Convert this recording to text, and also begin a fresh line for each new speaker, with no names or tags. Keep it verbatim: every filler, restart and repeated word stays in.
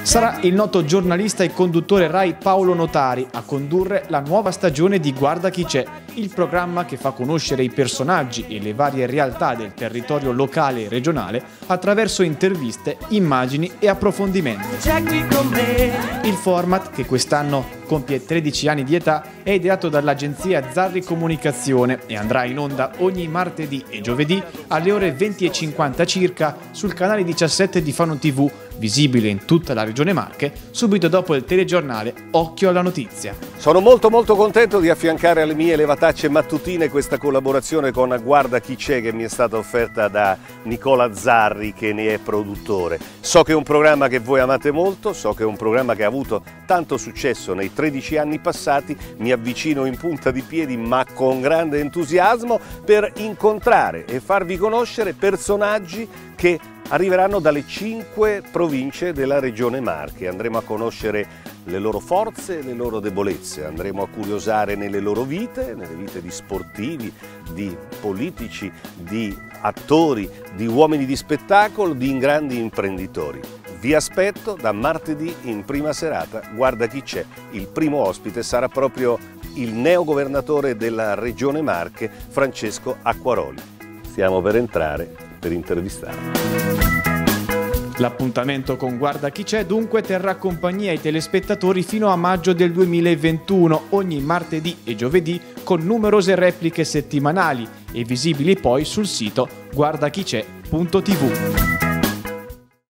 Sarà il noto giornalista e conduttore Rai Paolo Notari a condurre la nuova stagione di Guarda chi c'è, il programma che fa conoscere i personaggi e le varie realtà del territorio locale e regionale attraverso interviste, immagini e approfondimenti. Il format, che quest'anno compie tredici anni di età, è ideato dall'agenzia Zarri Comunicazione e andrà in onda ogni martedì e giovedì alle ore venti e cinquanta circa sul canale diciassette di Fano tivù, visibile in tutta la regione Marche, subito dopo il telegiornale Occhio alla notizia.
Sono molto molto contento di affiancare alle mie levatacce mattutine questa collaborazione con Guarda chi c'è, che mi è stata offerta da Nicola Zarri, che ne è produttore. So che è un programma che voi amate molto, so che è un programma che ha avuto tanto successo nei tredici anni passati. Mi avvicino in punta di piedi ma con grande entusiasmo per incontrare e farvi conoscere personaggi che arriveranno dalle cinque province della regione Marche. Andremo a conoscere le loro forze e le loro debolezze, andremo a curiosare nelle loro vite, nelle vite di sportivi, di politici, di attori, di uomini di spettacolo, di grandi imprenditori. Vi aspetto da martedì in prima serata. Guarda chi c'è. Il primo ospite sarà proprio il neogovernatore della regione Marche, Francesco Acquaroli. Stiamo per entrare per intervistarlo.
L'appuntamento con Guarda chi c'è dunque terrà compagnia ai telespettatori fino a maggio del duemilaventuno, ogni martedì e giovedì, con numerose repliche settimanali e visibili poi sul sito guarda chi c'è punto tivù.